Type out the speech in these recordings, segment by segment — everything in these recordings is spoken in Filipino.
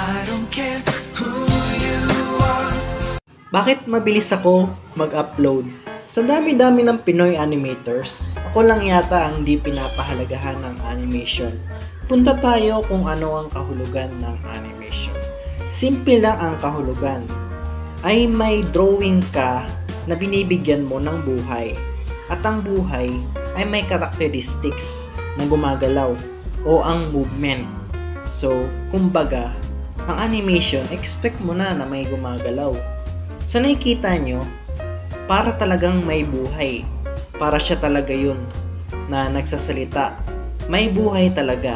I don't care who you are. Bakit mabilis ako mag-upload? Sa dami-dami ng Pinoy animators, ako lang yata ang di pinapahalagahan ng animation. Punta tayo kung ano ang kahulugan ng animation. Simple lang ang kahulugan. Ay may drawing ka na binibigyan mo ng buhay. At ang buhay ay may characteristics na gumagalaw o ang movement. So, kumbaga, ang animation, expect mo na may gumagalaw. Sa nakikita nyo, para talagang may buhay. Para siya talaga yun na nagsasalita. May buhay talaga.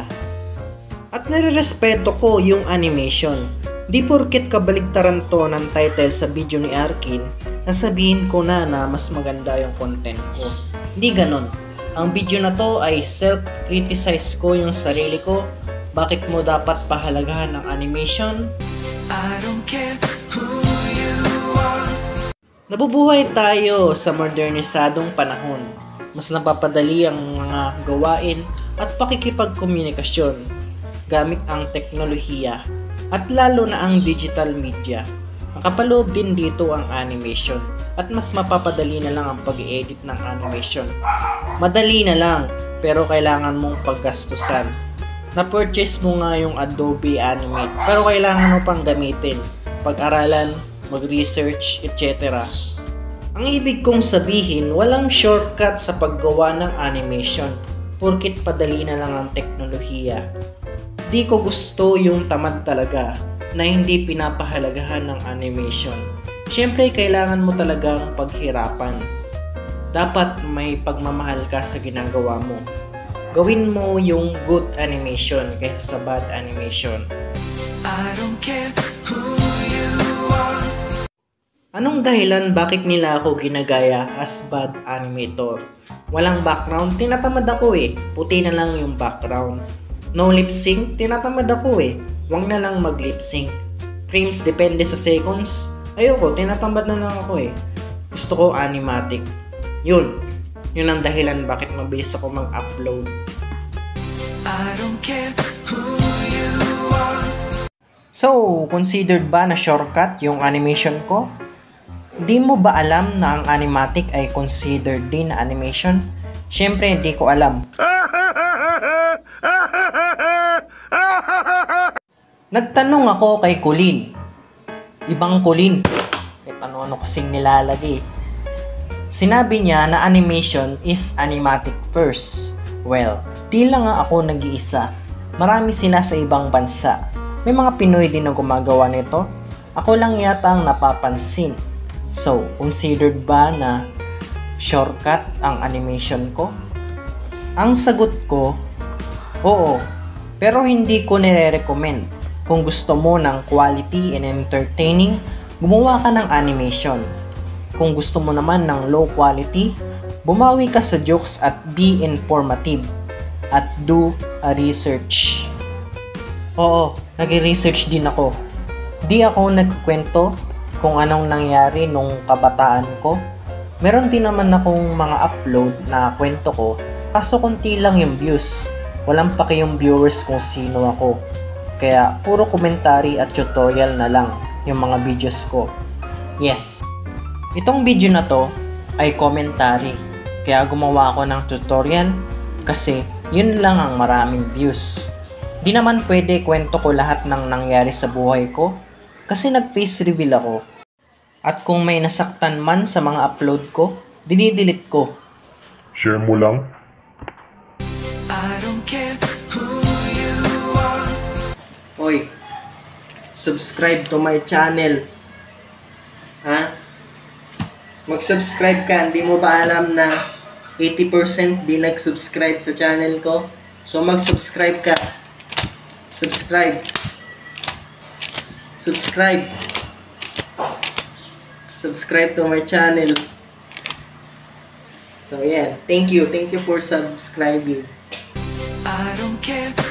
At nare-respeto ko yung animation. Di porket kabaligtaran to ng title sa video ni Arkin, nasabihin ko na mas maganda yung content ko. Hindi ganon. Ang video na to ay self-criticize ko yung sarili ko. Bakit mo dapat pahalagahan ng animation? I don't care who you are. Nabubuhay tayo sa modernisadong panahon. Mas napapadali ang mga gawain at pakikipagkomunikasyon gamit ang teknolohiya at lalo na ang digital media. Nakapaloob din dito ang animation at mas mapapadali na lang ang pag-i-edit ng animation. Madali na lang pero kailangan mong paggastusan. Na-purchase mo nga yung Adobe Animate pero kailangan mo pang gamitin, pag-aralan, mag-research, etc. Ang ibig kong sabihin, walang shortcut sa paggawa ng animation porkit padali na lang ang teknolohiya. Di ko gusto yung tamad talaga na hindi pinapahalagahan ng animation. Siyempre, kailangan mo talagang paghirapan. Dapat may pagmamahal ka sa ginagawa mo. Gawin mo yung good animation kaysa sa bad animation. I don't care who you are. Anong dahilan bakit nila ako ginagaya as bad animator? Walang background, tinatamad ako eh. Puti na lang yung background. No lip sync, tinatamad ako eh. Huwag na lang mag lip sync. Frames depende sa seconds. Ayoko, tinatamad na lang ako eh. Gusto ko animatic. Yun ang dahilan bakit mabilis ako mag-upload. I don't care who you are. So, considered ba na shortcut yung animation ko? Di mo ba alam na ang animatic ay considered din na animation? Syempre, hindi ko alam. Nagtanong ako kay Colleen. Ibang Colleen. Kahit ano-ano kasing nilalagay. Sinabi niya na animation is animatic first. Well, di lang nga ako nag-iisa. Marami sila sa ibang bansa. May mga Pinoy din na gumagawa nito. Ako lang yata ang napapansin. So, considered ba na shortcut ang animation ko? Ang sagot ko, oo. Pero hindi ko nire-recommend. Kung gusto mo ng quality and entertaining, gumawa ka ng animation. Kung gusto mo naman ng low quality, bumawi ka sa jokes at be informative at do a research. Oo, nag-research din ako. Di ako nagkwento kung anong nangyari nung kabataan ko. Meron din naman akong mga upload na kwento ko, kaso konti lang yung views. Walang paki yung viewers kung sino ako. Kaya puro commentary at tutorial na lang yung mga videos ko. Yes, itong video na to ay commentary. Kaya gumawa ako ng tutorial kasi yun lang ang maraming views. Di naman pwede kwento ko lahat ng nangyari sa buhay ko kasi nag-face reveal ako. At kung may nasaktan man sa mga upload ko, dinidelete ko. Share mo lang. I don't care who you are. Hoy, subscribe to my channel. Ha? Mag-subscribe ka, hindi mo ba alam na 80% di nag-subscribe sa channel ko? So mag-subscribe ka. Subscribe. Subscribe. Subscribe to my channel. So yeah, thank you for subscribing. I don't care